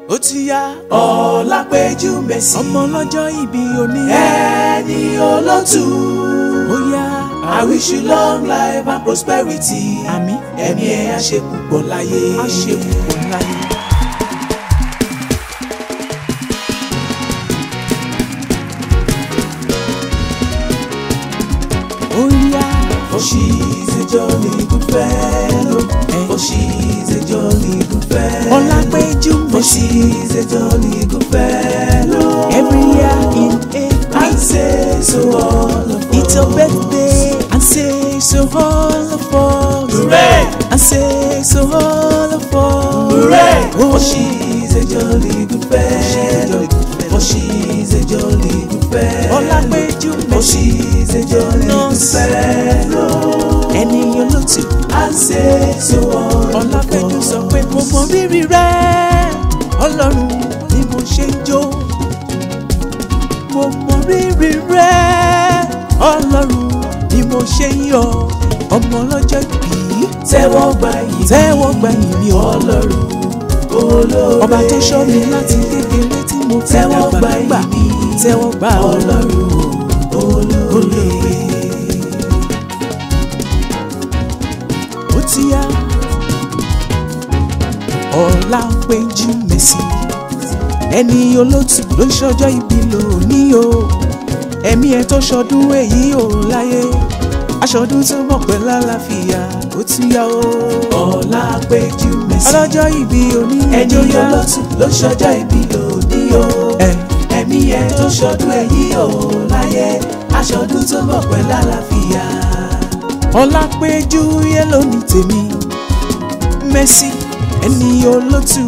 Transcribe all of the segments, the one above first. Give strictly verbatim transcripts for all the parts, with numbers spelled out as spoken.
ó ti yá. Olapeju Mercy. ọmọ lọ́jọ́ ìbí òní. ẹni olótù. ó yá. I wish you long life and prosperity. àmín. ẹ̀mí ẹ̀ á ṣe púpọ̀ láyé. á ṣe púpọ̀ láyé. ó yá. For she's a jolly good fellow. For she's a jolly good fellow. Olapeju For Mercy. she's a jolly good fellow. Every year in I April, say so all of it's your birthday, and say so all of us. Hooray! And say so all of us. Hooray! Oh, For she's a jolly good fellow. For she's a jolly good fellow. Olapeju For Mercy. she's a jolly good fellow. ẹni olótù. I say so all of Olapeju us. sọ pé mo mọ rírì rẹ Ọlọ́run ni mo ṣe ń jó. Mo mọ rírì rẹ Ọlọ́run ni mo ṣe ń yọ̀. Ọmọ ọlọ́jọ́ ìbí Tẹ́wọ́ gbà yìí. tẹ́wọ́ gbà yìí mi ò. Ọlọ́run olóore. Ọba tó ṣọ́ mi láti kékeré tí mo ti Tẹ́wọ́ dàgbà gbà nígbà. yìí. Tẹ́wọ́ gbà Ọlọ́run olóore. ó ti yá. Olapeju Mercy ẹni olótù ló ń ṣọjọ́ ìbí lónìí o. ẹ̀mí ẹ̀ tó ṣọdún èyí ò láyé. aṣọdún tó mọ̀ pẹ́ lálàáfíà ó ti yá o. Olapeju Mercy. ọlọ́jọ́ ìbí òní ẹni ẹjọ́ yá. olótù ló ṣọjọ́ ìbí lónìí o. ẹ̀ ẹ̀mí ẹ̀ tó ṣọdún èyí ò láyé. aṣọdún tó mọ̀ pẹ́ lálàáfíà. Olapeju yẹ lónìí tèmi. Mercy ẹni olótù.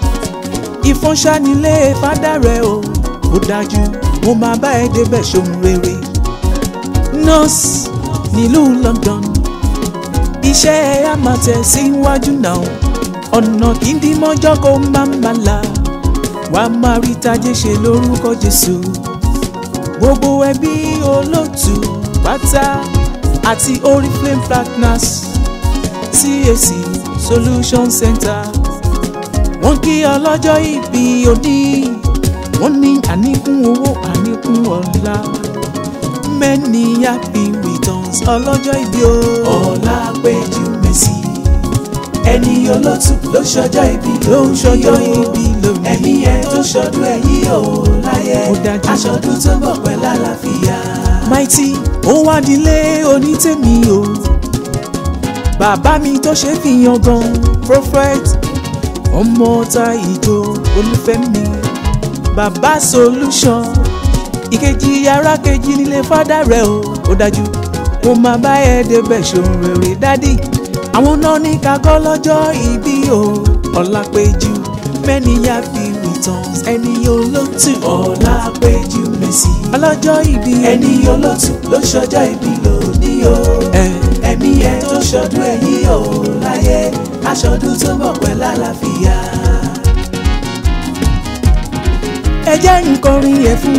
ìfọ̀nṣánilé fádà rẹ̀ o ó dájú mo máa bá ẹ débẹ̀ ṣohun rere. nurse nílùú London iṣẹ́ ẹ á máa tẹ̀ síwájú náà. ọ̀nà kì í dí mọ́jọ́ kó má má la. wàá máa rí tajé ṣe lórúkọ Jésù. gbogbo ẹbí olótù pátá àti Oriflame Partners C A C Solution Center wọ́n kí ọlọ́jọ́ ìbí òní. wọ́n ní àníkún owó àníkún ọlá. many happy returns ọlọ́jọ́ ìbí o. Olapeju Mercy ẹni olótù ló ṣọjọ́ ìbí ló ń ṣọjọ́ ìbí lónìí. ẹ̀mí ẹ̀ tó ṣọdún èyí ò láyé. Ó dájú. aṣọdún tó bọ̀ pẹ́ lálàáfíà. Mighty ó wá dilé onítèmi o. bàbá mi tó ṣe fi yan gan prophet ọmọ ta ìjọ Olúfẹ́mi bàbá solution ìkejì yàrá kejì nílé fádà rẹ o. ó dájú mo máa bá ẹ débẹ̀ ṣohun rere dádì. àwọn náà ní kakọ́ lọ́jọ́ ìbí o. Olapeju many happy returns ẹni olótù. Olapeju Mercy ọlọ́jọ́ ìbí ẹni olótù ló ṣọjọ́ ìbí lónìí o. ẹ̀ ẹ̀mí ẹ̀ tó ṣọdún èyí ò láyé. aṣọdún tó bọ̀ pẹ́ lálàáfíà. ẹ jẹ́ nǹkan rí ẹ fún.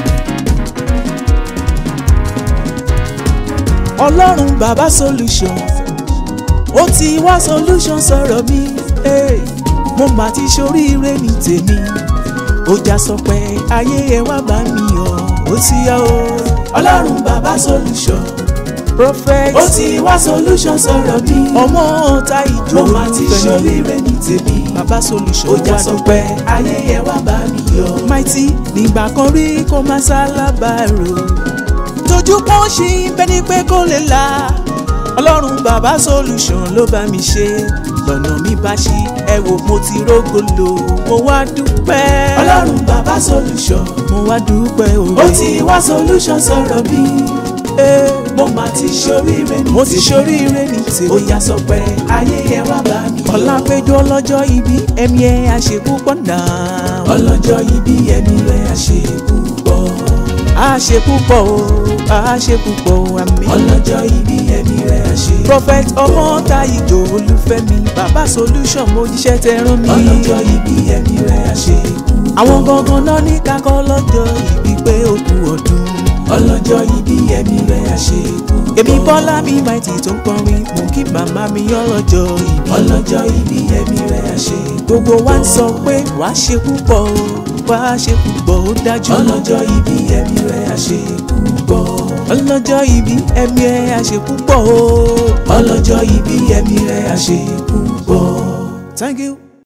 Ọlọ́run bàbá solution ó ti wá solution sọ̀rọ̀ mi. Hey, mo mà ti ṣoríire ní tèmi. ó já sọ pé ayé ẹ wá bá mi yọ̀ ó ti yá o. Ọlọ́run bàbá solution prophet ó ti wá solution sọ̀rọ̀ mi. ọmọ ọ̀tá ìjọ mo máa ti ṣoríire ní tèmi. bàbá solution ó já wá sọ dúpẹ́. pé ayé ẹ wá bá mi yọ̀. Mighty nígbà kan rí kó má sálábàárò tójú pọ́n ṣì ń bẹ́ ní pé kó lè la. Ọlọ́run bàbá solution ló bá mi ṣe lọ́nà mi bá ṣí ẹ wò mo ti rógolo mo wá dúpẹ́. Ọlọ́run bàbá solution mo wá dúpẹ́ òwe. ó ti wá solution sọ̀rọ̀ mi. Eh, mo máa ti ṣoríire ní mo ti tèmi. ṣoríire ní tèmi. ó yá sọ pé ayé ẹ wá bá mi yọ̀. Olapeju ọlọ́jọ́ ìbí ẹ̀mí ẹ̀ àṣepúpọ̀ náà. ọlọ́jọ́ ìbí ẹ̀mí rẹ̀ àṣepúpọ̀. àṣepúpọ̀ o àṣepúpọ̀ o àmín. ọlọ́jọ́ ìbí ẹ̀mí rẹ̀ àṣepúpọ̀. prophet ọmọ ta ìjọ Olúfẹ́mi bàbá solution mo jíṣẹ́ tẹ rán mi. ọlọ́jọ́ ìbí ẹ̀mí rẹ̀ àṣepúpọ̀. àwọn gangan náà ní kakọ́ lọ́jọ́ ìbí pé ó kú ọdún. ọlọ́jọ́ ìbí ẹ̀mí rẹ̀ àṣepúpọ̀. èmi Bọ́lá mi Mighty tó ń kọrin mú kí màmá mi ọlọ́jọ́ ìbí. ọlọ́jọ́ ìbí ẹ̀mí rẹ̀ àṣepúpọ̀. gbogbo wa ń sọ pé wàá ṣe púpọ̀ o wàá ṣe púpọ̀ ó dájú. ọlọ́jọ́ ìbí ẹ̀mí rẹ̀ á ṣe púpọ̀. ọlọ́jọ́ ìbí ẹ̀mí rẹ̀ á ṣe púpọ̀ o. ọlọ́jọ́ ìbí ẹ̀mí rẹ̀ á ṣe púpọ̀. Thank you.